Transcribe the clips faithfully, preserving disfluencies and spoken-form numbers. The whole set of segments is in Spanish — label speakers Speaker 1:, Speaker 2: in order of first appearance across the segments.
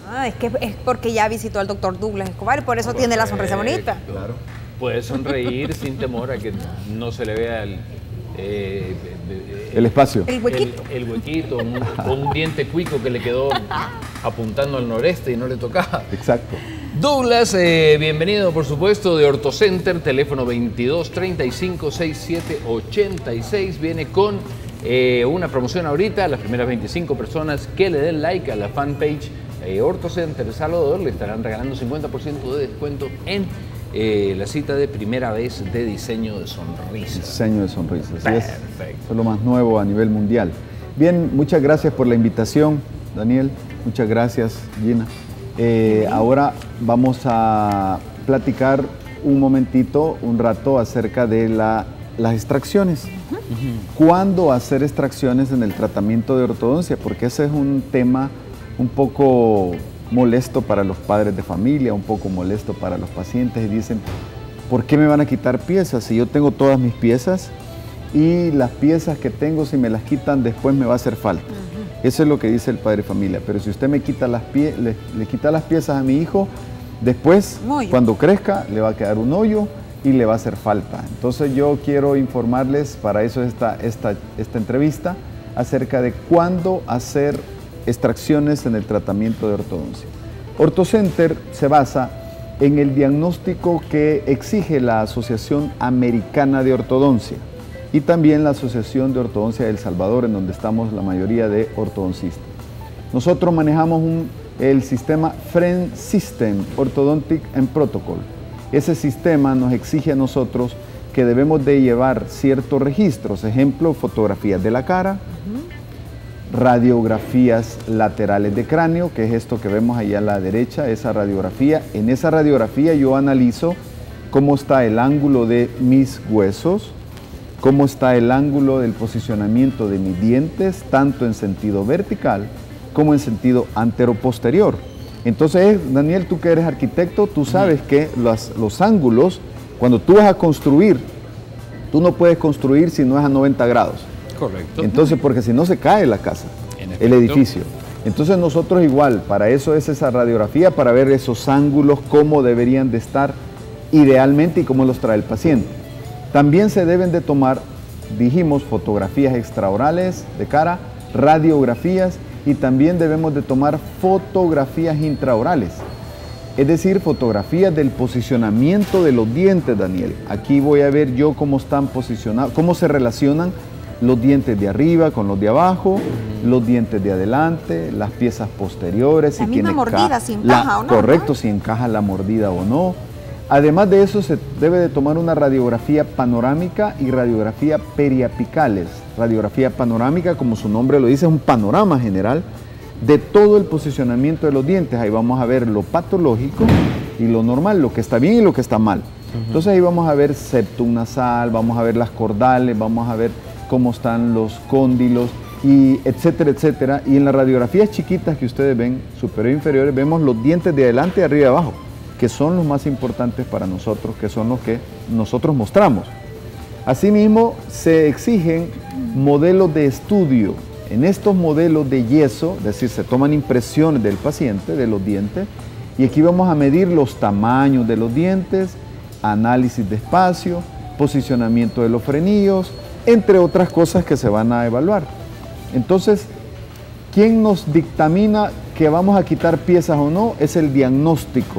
Speaker 1: Ah, es que es porque ya visitó al doctor Douglas Escobar y por eso Correcto. Tiene la sonrisa bonita.
Speaker 2: Claro. Puede sonreír sin temor a que no se le vea el, eh,
Speaker 3: el espacio.
Speaker 1: El huequito.
Speaker 2: El, el huequito, un, o un diente cuico que le quedó apuntando al noreste y no le tocaba.
Speaker 3: Exacto.
Speaker 2: Douglas, eh, bienvenido por supuesto de OrtoCenter, teléfono veintidós treinta y cinco sesenta y siete ochenta y seis. Viene con eh, una promoción ahorita, las primeras veinticinco personas que le den like a la fanpage eh, OrtoCenter Salvador le estarán regalando cincuenta por ciento de descuento en eh, la cita de primera vez de diseño de sonrisa.
Speaker 3: Diseño de sonrisa, así
Speaker 2: Perfecto.
Speaker 3: es. Eso es lo más nuevo a nivel mundial. Bien, muchas gracias por la invitación, Daniel. Muchas gracias, Gina. Eh, ahora vamos a platicar un momentito, un rato acerca de la, las extracciones. Uh-huh. ¿Cuándo hacer extracciones en el tratamiento de ortodoncia? Porque ese es un tema un poco molesto para los padres de familia, un poco molesto para los pacientes y dicen, ¿por qué me van a quitar piezas? Si yo tengo todas mis piezas y las piezas que tengo, si me las quitan, después me va a hacer falta. Eso es lo que dice el padre de familia. Pero si usted me quita las pie, le, le quita las piezas a mi hijo, después, cuando crezca, le va a quedar un hoyo y le va a hacer falta. Entonces yo quiero informarles, para eso esta, esta, esta entrevista, acerca de cuándo hacer extracciones en el tratamiento de ortodoncia. OrtoCenter se basa en el diagnóstico que exige la Asociación Americana de Ortodoncia y también la Asociación de Ortodoncia de El Salvador, en donde estamos la mayoría de ortodoncistas. Nosotros manejamos un, el sistema Friend System Orthodontic and Protocol. Ese sistema nos exige a nosotros que debemos de llevar ciertos registros, ejemplo, fotografías de la cara, uh-huh. radiografías laterales de cráneo, que es esto que vemos allá a la derecha, esa radiografía. En esa radiografía yo analizo cómo está el ángulo de mis huesos, cómo está el ángulo del posicionamiento de mis dientes, tanto en sentido vertical como en sentido antero-posterior. Entonces, Daniel, tú que eres arquitecto, tú sabes que los, los ángulos, cuando tú vas a construir, tú no puedes construir si no es a noventa grados.
Speaker 2: Correcto.
Speaker 3: Entonces, porque si no se cae la casa, el edificio. Entonces nosotros igual, para eso es esa radiografía, para ver esos ángulos, cómo deberían de estar idealmente y cómo los trae el paciente. También se deben de tomar, dijimos, fotografías extraorales de cara, radiografías y también debemos de tomar fotografías intraorales. Es decir, fotografías del posicionamiento de los dientes, Daniel. Aquí voy a ver yo cómo están posicionados, cómo se relacionan los dientes de arriba con los de abajo, los dientes de adelante, las piezas posteriores.
Speaker 1: La
Speaker 3: si
Speaker 1: misma
Speaker 3: tiene
Speaker 1: mordida, si encaja
Speaker 3: la,
Speaker 1: o no.
Speaker 3: Correcto,
Speaker 1: ¿no?
Speaker 3: si encaja la mordida o no. Además de eso, se debe de tomar una radiografía panorámica y radiografía periapicales. Radiografía panorámica, como su nombre lo dice, es un panorama general de todo el posicionamiento de los dientes. Ahí vamos a ver lo patológico y lo normal, lo que está bien y lo que está mal. Uh-huh. Entonces ahí vamos a ver septum nasal, vamos a ver las cordales, vamos a ver cómo están los cóndilos, y etcétera, etcétera. Y en las radiografías chiquitas que ustedes ven, superior e inferiores, vemos los dientes de adelante, de arriba y abajo, que son los más importantes para nosotros, que son los que nosotros mostramos. Asimismo, se exigen modelos de estudio. En estos modelos de yeso, es decir, se toman impresiones del paciente, de los dientes, y aquí vamos a medir los tamaños de los dientes, análisis de espacio, posicionamiento de los frenillos, entre otras cosas que se van a evaluar. Entonces, ¿quién nos dictamina que vamos a quitar piezas o no? Es el diagnóstico.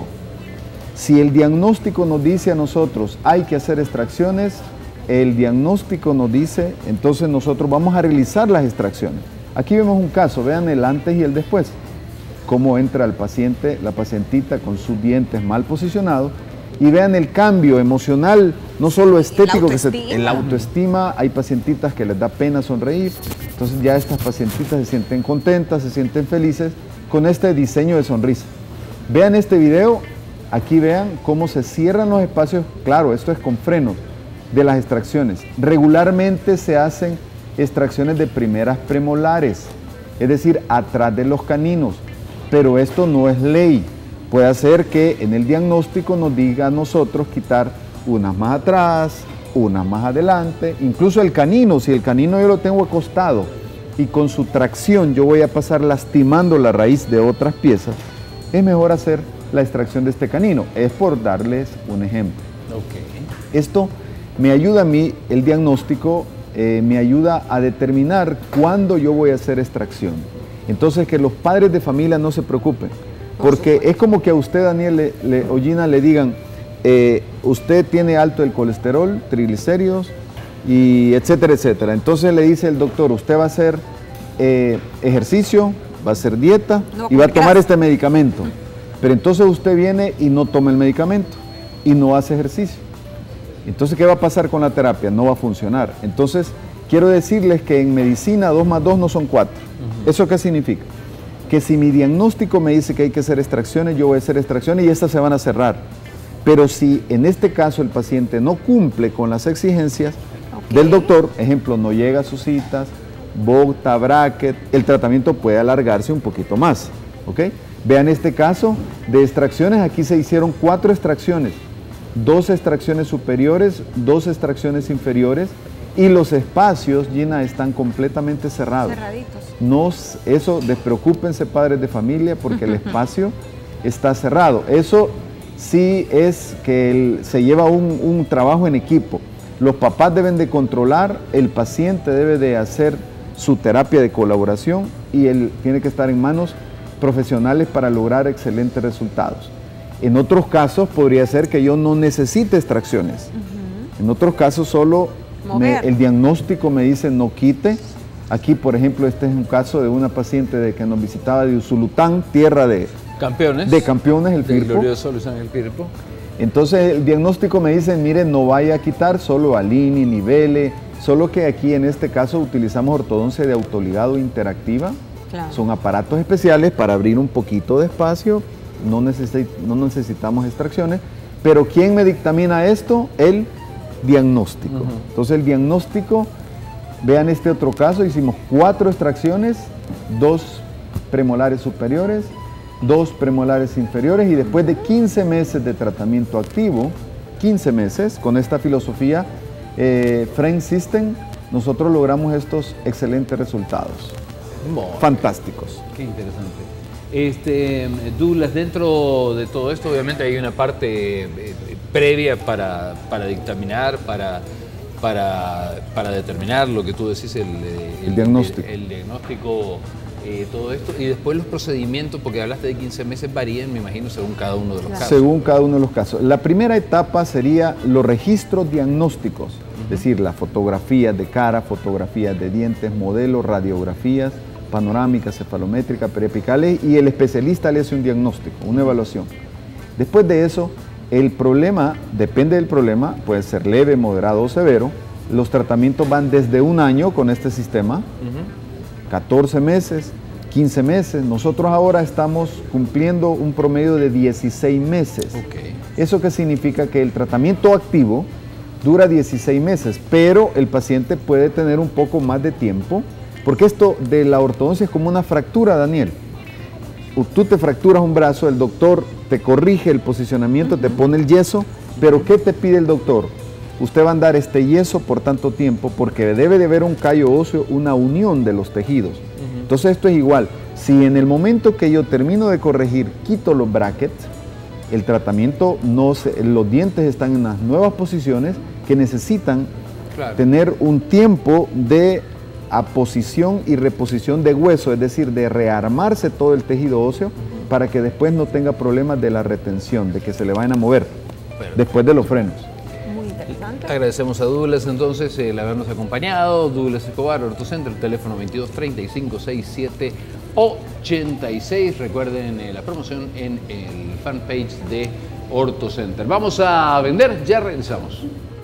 Speaker 3: Si el diagnóstico nos dice a nosotros hay que hacer extracciones, el diagnóstico nos dice, entonces nosotros vamos a realizar las extracciones. Aquí vemos un caso, vean el antes y el después. Cómo entra el paciente, la pacientita con sus dientes mal posicionados, y vean el cambio emocional, no solo estético, que se, el autoestima, hay pacientitas que les da pena sonreír, entonces ya estas pacientitas se sienten contentas, se sienten felices con este diseño de sonrisa. Vean este video, aquí vean cómo se cierran los espacios, claro, esto es con frenos, de las extracciones. Regularmente se hacen extracciones de primeras premolares, es decir, atrás de los caninos, pero esto no es ley. Puede ser que en el diagnóstico nos diga a nosotros quitar unas más atrás, unas más adelante, incluso el canino, si el canino yo lo tengo acostado y con su tracción yo voy a pasar lastimando la raíz de otras piezas, es mejor hacer la extracción de este canino. Es por darles un ejemplo.
Speaker 2: Okay.
Speaker 3: Esto me ayuda a mí, el diagnóstico, eh, me ayuda a determinar cuándo yo voy a hacer extracción. Entonces, que los padres de familia no se preocupen, porque es como que a usted, Daniel le, le, o Gina, le digan, eh, usted tiene alto el colesterol, triglicéridos, y etcétera, etcétera. Entonces le dice el doctor, usted va a hacer eh, ejercicio, va a hacer dieta
Speaker 1: no,
Speaker 3: y va a tomar este medicamento. Pero entonces usted viene y no toma el medicamento y no hace ejercicio. Entonces, ¿qué va a pasar con la terapia? No va a funcionar. Entonces, quiero decirles que en medicina dos más dos no son cuatro. Uh-huh. ¿Eso qué significa? Que si mi diagnóstico me dice que hay que hacer extracciones, yo voy a hacer extracciones y estas se van a cerrar. Pero si en este caso el paciente no cumple con las exigencias okay. del doctor, ejemplo, no llega a sus citas, bota, bracket, el tratamiento puede alargarse un poquito más. ¿Ok? Vean este caso de extracciones, aquí se hicieron cuatro extracciones, dos extracciones superiores, dos extracciones inferiores y los espacios, Gina, están completamente cerrados.
Speaker 1: Cerraditos.
Speaker 3: No, eso, despreocúpense padres de familia porque el espacio está cerrado. Eso sí es que el, se lleva un, un trabajo en equipo. Los papás deben de controlar, el paciente debe de hacer su terapia de colaboración y él tiene que estar en manos profesionales para lograr excelentes resultados. En otros casos podría ser que yo no necesite extracciones. Uh-huh. En otros casos solo me, el diagnóstico me dice no quite. Aquí, por ejemplo, este es un caso de una paciente de que nos visitaba de Usulután, tierra de
Speaker 2: campeones,
Speaker 3: de campeones el Firpo.
Speaker 2: Glorioso Luis Ángel Firpo.
Speaker 3: Entonces el diagnóstico me dice, mire, no vaya a quitar, solo alinee, nivele, solo que aquí en este caso utilizamos ortodoncia de autoligado interactiva. Claro. Son aparatos especiales para abrir un poquito de espacio, no, necesit no necesitamos extracciones, pero ¿quién me dictamina esto? El diagnóstico. Uh-huh. Entonces el diagnóstico, vean este otro caso, hicimos cuatro extracciones, dos premolares superiores, dos premolares inferiores y después de quince meses de tratamiento activo, quince meses, con esta filosofía eh, Frame System, nosotros logramos estos excelentes resultados.
Speaker 2: Bueno,
Speaker 3: fantásticos.
Speaker 2: Qué interesante. Este, Douglas, dentro de todo esto obviamente hay una parte eh, previa para, para dictaminar, para, para, para determinar lo que tú decís, el, el,
Speaker 3: el diagnóstico,
Speaker 2: el, el diagnóstico eh, todo esto, y después los procedimientos, porque hablaste de quince meses, varían, me imagino, según cada uno de los claro. casos.
Speaker 3: Según cada uno de los casos. La primera etapa sería los registros diagnósticos, uh-huh. es decir, las fotografías de cara, fotografías de dientes, modelos, radiografías, panorámicas, cefalométricas, periapicales, y el especialista le hace un diagnóstico, una evaluación. Después de eso, el problema, depende del problema, puede ser leve, moderado o severo. Los tratamientos van desde un año con este sistema, uh-huh. catorce meses, quince meses. Nosotros ahora estamos cumpliendo un promedio de dieciséis meses.
Speaker 2: Okay.
Speaker 3: ¿Eso qué significa? Que el tratamiento activo dura dieciséis meses, pero el paciente puede tener un poco más de tiempo. Porque esto de la ortodoncia es como una fractura, Daniel. Tú te fracturas un brazo, el doctor te corrige el posicionamiento, uh-huh. te pone el yeso, pero ¿qué te pide el doctor? Usted va a andar este yeso por tanto tiempo porque debe de haber un callo óseo, una unión de los tejidos. Uh-huh. Entonces esto es igual. Si en el momento que yo termino de corregir, quito los brackets, el tratamiento, no se, los dientes están en las nuevas posiciones que necesitan claro. tener un tiempo de aposición y reposición de hueso, es decir, de rearmarse todo el tejido óseo uh-huh. para que después no tenga problemas de la retención, de que se le vayan a mover Perfecto. después de los frenos.
Speaker 1: Muy interesante.
Speaker 2: Agradecemos a Douglas entonces el habernos acompañado. Douglas Escobar, OrtoCenter, teléfono veintidós treinta y cinco sesenta y siete ochenta y seis. Recuerden eh, la promoción en el fanpage de OrtoCenter. Vamos a vender, ya regresamos.